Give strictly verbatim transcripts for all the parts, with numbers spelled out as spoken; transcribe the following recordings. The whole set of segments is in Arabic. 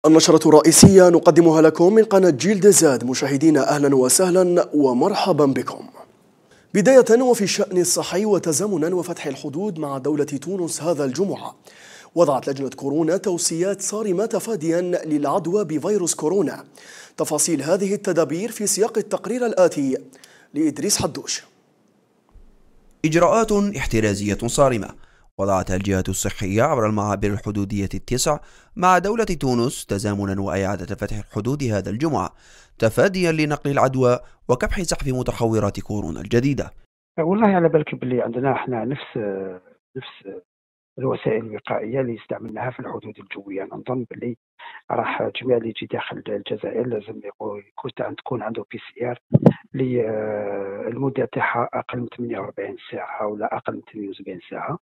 النشرة الرئيسية نقدمها لكم من قناة جيل دزاد. مشاهدينا أهلا وسهلا ومرحبا بكم. بداية وفي الشأن الصحي وتزامنا وفتح الحدود مع دولة تونس هذا الجمعة، وضعت لجنة كورونا توصيات صارمة تفاديا للعدوى بفيروس كورونا. تفاصيل هذه التدابير في سياق التقرير الآتي لإدريس حدوش. إجراءات احترازية صارمة وضعتها الجهات الصحية عبر المعابر الحدودية التسع مع دولة تونس تزامنا وإعادة فتح الحدود هذا الجمعة تفاديا لنقل العدوى وكبح سحب متحورات كورونا الجديدة. والله على بالك باللي عندنا احنا نفس نفس الوسائل الوقائية اللي استعملناها في الحدود الجوية. نظن باللي راح جميع اللي يجي داخل الجزائر لازم يكون تكون عنده بي سي ار المدة تاعها أقل من ثمانية وأربعين ساعة ولا أقل من ثمانية وسبعين ساعة،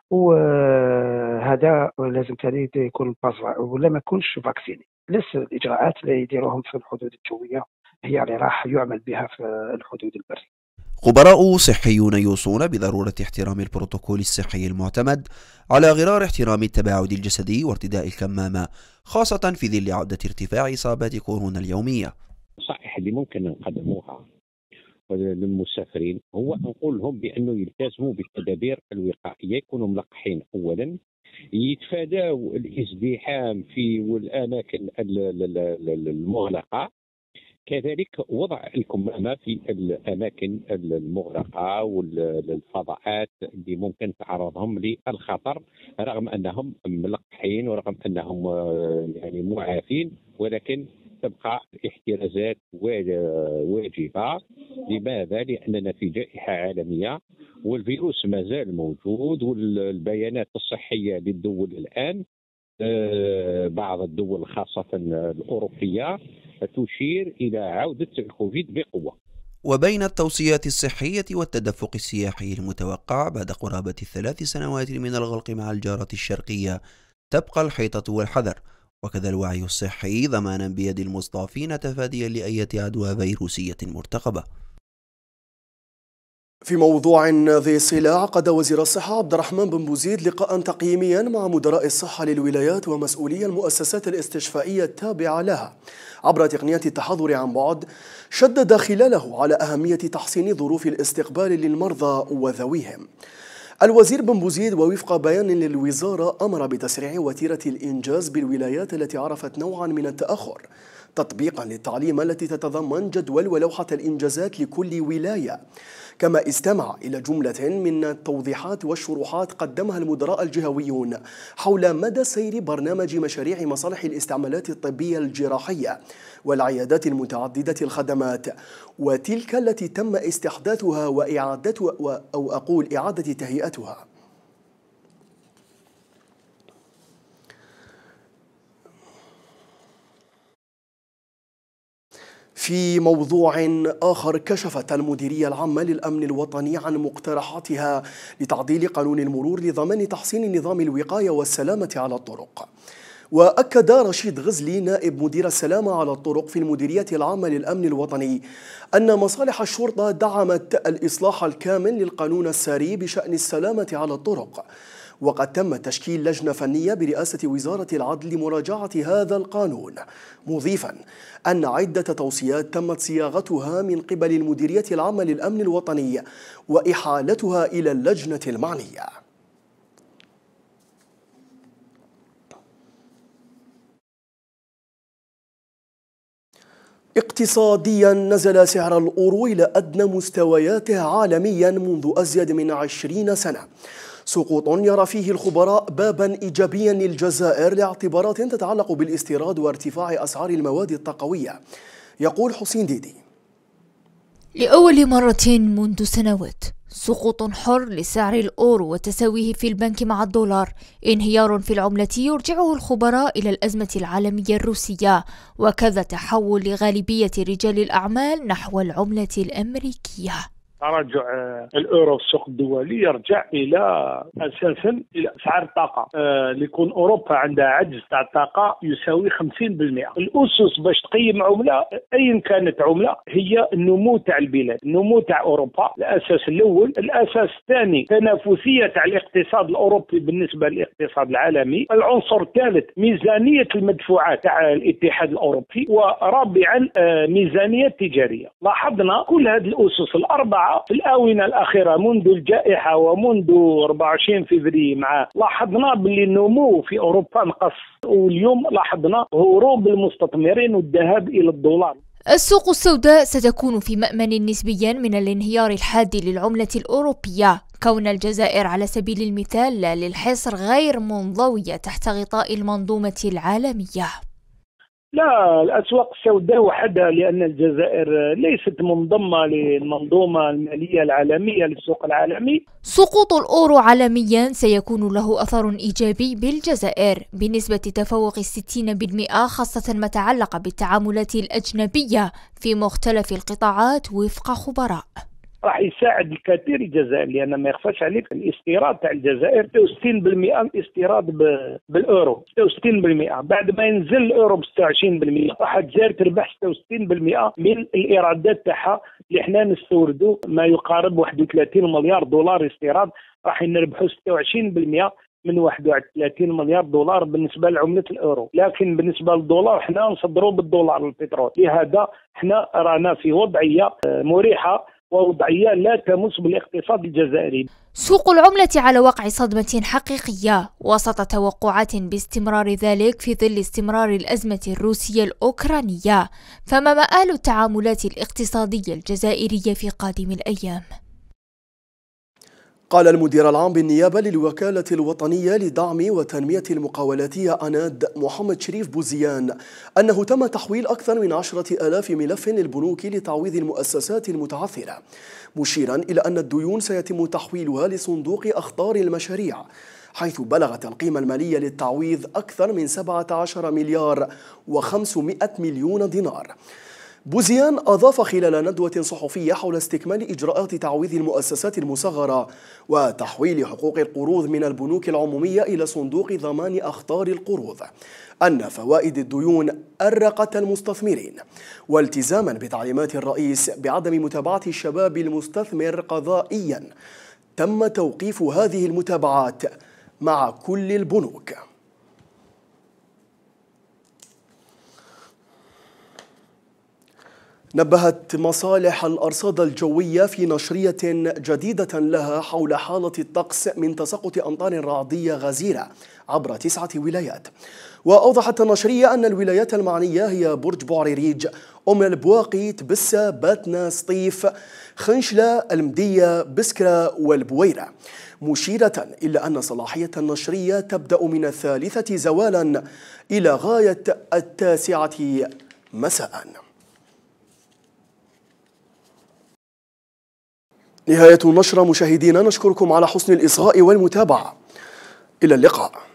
وهذا لازم ثاني يكون الباس ولا ما يكونش فاكسيني. لسه الإجراءات اللي يديروهم في الحدود الجوية هي اللي راح يعمل بها في الحدود البرية. خبراء صحيون يوصون بضرورة احترام البروتوكول الصحي المعتمد على غرار احترام التباعد الجسدي وارتداء الكمامة، خاصة في ظل عودة ارتفاع إصابات كورونا اليومية. النصائح اللي ممكن نقدموها للمسافرين هو نقول لهم بأنه يلتزموا بالتدابير الوقائية، يكونوا ملقحين أولا، يتفادوا الازدحام في الأماكن المغلقة، كذلك وضع الكمامة في الأماكن المغلقة والفضاءات اللي ممكن تعرضهم للخطر رغم أنهم ملقحين ورغم أنهم يعني معافين، ولكن تبقى احترازات واجبة. لماذا؟ لأننا في جائحة عالمية والفيروس ما زال موجود، والبيانات الصحية للدول الآن بعض الدول خاصة الأوروبية تشير إلى عودة الكوفيد بقوة. وبين التوصيات الصحية والتدفق السياحي المتوقع بعد قرابة الثلاث سنوات من الغلق مع الجارة الشرقية، تبقى الحيطة والحذر وكذا الوعي الصحي ضمانا بيد المصطافين تفاديا لأية عدوى فيروسية مرتقبة. في موضوع ذي صلة، عقد وزير الصحة عبد الرحمن بن بوزيد لقاء تقييميا مع مدراء الصحة للولايات ومسؤولي المؤسسات الاستشفائية التابعة لها عبر تقنية التحضر عن بعد. شدد خلاله على أهمية تحسين ظروف الاستقبال للمرضى وذويهم. الوزير بن بوزيد ووفق بيان للوزارة أمر بتسريع وتيرة الإنجاز بالولايات التي عرفت نوعا من التأخر تطبيقا للتعليم التي تتضمن جدول ولوحة الإنجازات لكل ولاية، كما استمع إلى جملة من التوضيحات والشروحات قدمها المدراء الجهويون حول مدى سير برنامج مشاريع مصالح الاستعمالات الطبية الجراحية والعيادات المتعددة الخدمات، وتلك التي تم استحداثها وإعادتها أو أقول إعادة تهيئتها. في موضوع آخر، كشفت المديرية العامة للأمن الوطني عن مقترحاتها لتعديل قانون المرور لضمان تحسين نظام الوقاية والسلامة على الطرق. وأكد رشيد غزلي نائب مدير السلامة على الطرق في المديرية العامة للأمن الوطني أن مصالح الشرطة دعمت الإصلاح الكامل للقانون الساري بشأن السلامة على الطرق، وقد تم تشكيل لجنة فنية برئاسة وزارة العدل لمراجعة هذا القانون، مضيفا أن عدة توصيات تمت صياغتها من قبل المديرية العامة للأمن الوطني وإحالتها إلى اللجنة المعنية. اقتصاديا، نزل سعر الأورو إلى أدنى مستوياته عالميا منذ أزيد من عشرين سنة، سقوط يرى فيه الخبراء بابا إيجابيا للجزائر لاعتبارات تتعلق بالاستيراد وارتفاع أسعار المواد الطاقوية. يقول حسين ديدي: لأول مرة منذ سنوات سقوط حر لسعر الأورو وتساويه في البنك مع الدولار، انهيار في العملة يرجعه الخبراء إلى الأزمة العالمية الروسية، وكذا تحول لغالبية رجال الأعمال نحو العملة الأمريكية. تراجع الاورو في السوق الدولي يرجع الى اساسا الى اسعار الطاقه، اللي يكون اوروبا عندها عجز تاع الطاقه يساوي خمسين بالمئة. الاسس باش تقيم عمله ايا كانت عمله هي النمو تاع البلاد، النمو تاع اوروبا الاساس الاول. الاساس الثاني تنافسيه تاع الاقتصاد الاوروبي بالنسبه للاقتصاد العالمي. العنصر الثالث ميزانيه المدفوعات تاع الاتحاد الاوروبي. ورابعا ميزانيه تجاريه. لاحظنا كل هذه الاسس الاربعه في الاونه الاخيره منذ الجائحه ومنذ أربعة وعشرين فبراير مع لاحظنا باللي النمو في اوروبا نقص، واليوم لاحظنا هروب المستثمرين والذهاب الى الدولار. السوق السوداء ستكون في مأمن نسبيا من الانهيار الحاد للعملة الأوروبية، كون الجزائر على سبيل المثال للحصر غير منضوية تحت غطاء المنظومة العالمية. لا، الأسواق السوداء وحدها، لأن الجزائر ليست منضمة للمنظومة المالية العالمية للسوق العالمي. سقوط الأورو عالميا سيكون له أثر إيجابي بالجزائر بنسبة تفوق ستين بالمئة، خاصة ما تعلق بالتعاملات الأجنبية في مختلف القطاعات وفق خبراء. راح يساعد الكثير الجزائر، لان ما يخفاش عليك الاستيراد تاع الجزائر ستة وستين بالمئة الاستيراد بالاورو، ستة وستين بالمئة. بعد ما ينزل الاورو ب ستة وعشرين بالمئة راح الجزائر تربح ستة وستين بالمئة من الايرادات تاعها اللي احنا نستوردوا ما يقارب واحد وثلاثين مليار دولار استيراد، راح نربحوا ستة وعشرين بالمئة من واحد وثلاثين مليار دولار بالنسبه لعمله الاورو. لكن بالنسبه للدولار احنا نصدروا بالدولار البترول، لهذا احنا رانا في وضعيه مريحه ووضعية لا تمس بالاقتصاد الجزائري. سوق العملة على وقع صدمة حقيقية وسط توقعات باستمرار ذلك في ظل استمرار الأزمة الروسية الأوكرانية، فما مآل التعاملات الاقتصادية الجزائرية في قادم الأيام؟ قال المدير العام بالنيابة للوكالة الوطنية لدعم وتنمية المقاولاتية أناد محمد شريف بوزيان أنه تم تحويل أكثر من عشرة آلاف ملف للبنوك لتعويض المؤسسات المتعثرة، مشيرا إلى أن الديون سيتم تحويلها لصندوق أخطار المشاريع، حيث بلغت القيمة المالية للتعويض أكثر من سبعة عشر مليار وخمسمائة مليون دينار. بوزيان أضاف خلال ندوة صحفية حول استكمال إجراءات تعويض المؤسسات المصغرة وتحويل حقوق القروض من البنوك العمومية إلى صندوق ضمان أخطار القروض أن فوائد الديون أرقت المستثمرين، والتزاما بتعليمات الرئيس بعدم متابعة الشباب المستثمر قضائيا تم توقيف هذه المتابعات مع كل البنوك. نبهت مصالح الأرصاد الجوية في نشرية جديدة لها حول حالة الطقس من تساقط أمطار رعدية غزيرة عبر تسعة ولايات. وأوضحت النشرية أن الولايات المعنية هي برج بوعريريج، أم البواقي، تبسة، باتنا، سطيف، خنشلة، المدية، بسكرة والبويرة، مشيرة إلى أن صلاحية النشرية تبدأ من الثالثة زوالا إلى غاية التاسعة مساء. نهاية النشرة مشاهدينا، نشكركم على حسن الإصغاء والمتابعة، إلى اللقاء.